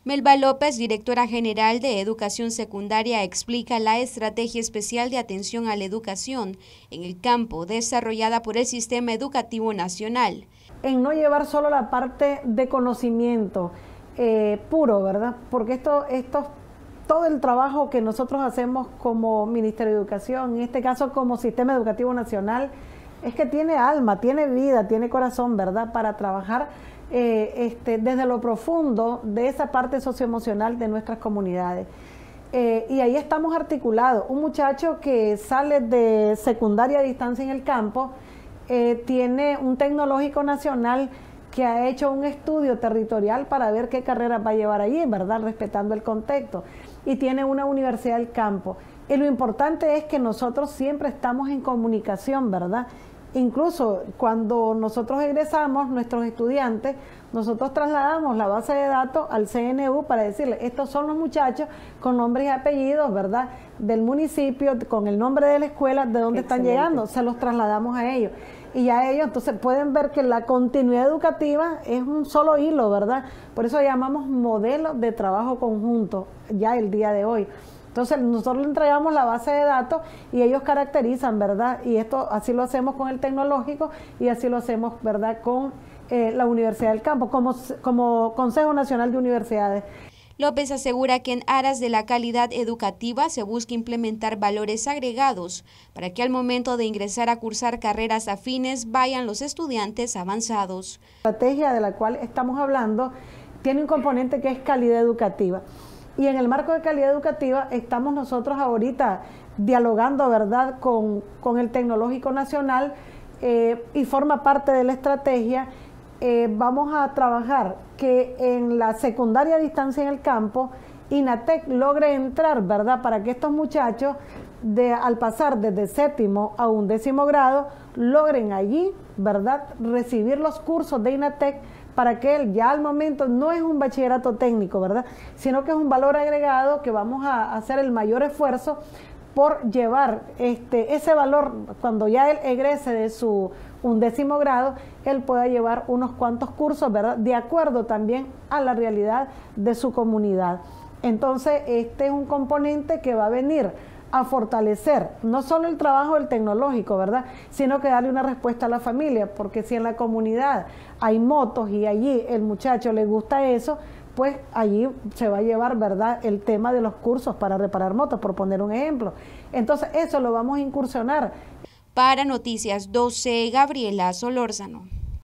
Melba López, directora general de Educación Secundaria, explica la estrategia especial de atención a la educación en el campo desarrollada por el Sistema Educativo Nacional. En no llevar solo la parte de conocimiento puro, ¿verdad? Porque todo el trabajo que nosotros hacemos como Ministerio de Educación, en este caso como Sistema Educativo Nacional, es que tiene alma, tiene vida, tiene corazón, ¿verdad? Para trabajar desde lo profundo de esa parte socioemocional de nuestras comunidades. Y ahí estamos articulados. Un muchacho que sale de secundaria a distancia en el campo tiene un tecnológico nacional que ha hecho un estudio territorial para ver qué carreras va a llevar allí, ¿verdad? Respetando el contexto. Y tiene una universidad del campo. Y lo importante es que nosotros siempre estamos en comunicación, ¿verdad? Incluso cuando nosotros egresamos, nuestros estudiantes, nosotros trasladamos la base de datos al CNU para decirles, estos son los muchachos con nombres y apellidos, ¿verdad? Del municipio, con el nombre de la escuela, de dónde están llegando, se los trasladamos a ellos. Y ya ellos entonces pueden ver que la continuidad educativa es un solo hilo, ¿verdad? Por eso llamamos modelo de trabajo conjunto ya el día de hoy. Entonces nosotros le entregamos la base de datos y ellos caracterizan, ¿verdad? Y esto así lo hacemos con el tecnológico y así lo hacemos, ¿verdad? Con la Universidad del Campo, como Consejo Nacional de Universidades. López asegura que en aras de la calidad educativa se busca implementar valores agregados para que al momento de ingresar a cursar carreras afines vayan los estudiantes avanzados. La estrategia de la cual estamos hablando tiene un componente que es calidad educativa. Y en el marco de calidad educativa estamos nosotros ahorita dialogando, ¿verdad?, con el Tecnológico Nacional y forma parte de la estrategia. Vamos a trabajar que en la secundaria a distancia en el campo, INATEC logre entrar, ¿verdad?, para que estos muchachos, al pasar desde 7º a 11º grado, logren allí, ¿verdad?, recibir los cursos de INATEC para que él ya al momento no es un bachillerato técnico, ¿verdad?, sino que es un valor agregado que vamos a hacer el mayor esfuerzo por llevar ese valor cuando ya él egrese de su 11º grado, él pueda llevar unos cuantos cursos, ¿verdad?, de acuerdo también a la realidad de su comunidad. Entonces, este es un componente que va a venir a fortalecer no solo el trabajo del tecnológico, ¿verdad?, sino que darle una respuesta a la familia, porque si en la comunidad hay motos y allí el muchacho le gusta eso, pues allí se va a llevar, ¿verdad?, el tema de los cursos para reparar motos, por poner un ejemplo. Entonces eso lo vamos a incursionar. Para Noticias 12, Gabriela Solórzano.